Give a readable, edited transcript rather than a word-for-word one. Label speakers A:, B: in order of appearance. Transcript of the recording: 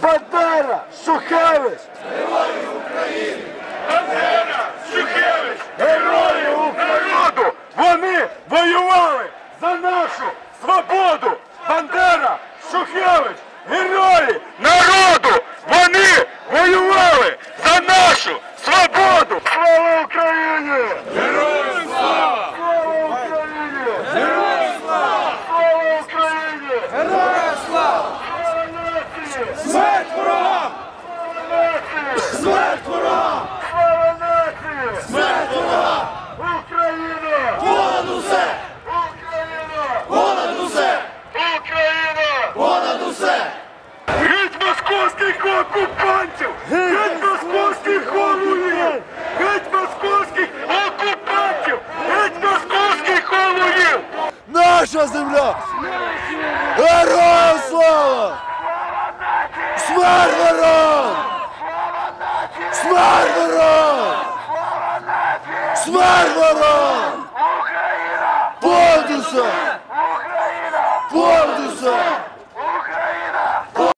A: Бандера! Шухевич!
B: Герої України!
A: Бандера! Шухевич! Герої народу! Вони воювали за нашу свободу! Бандера! Шухевич! Герої народу! Вони воювали за нашу свободу! Слава Україні!
B: Героям слава!
A: Слава Україні!
B: Героям слава!
A: Слава Україні!
B: Героям слава!
A: Слава нації!
B: Смерть ворогам!
A: Слава нації!
B: Смерть ворогам!
A: Слава нації!
B: Смерть ворогам!
A: Україна!
B: Понад усе!
A: Україна!
B: Понад усе!
A: Україна!
B: Понад усе!
A: Геть московських окупантів! Геть московських голуїв! Геть московських окупантів! Геть московських голуїв!
C: Наша земля! Героям слава! Смерть ворогам! Смерть ворогам! Смерть ворогам! Понад усе!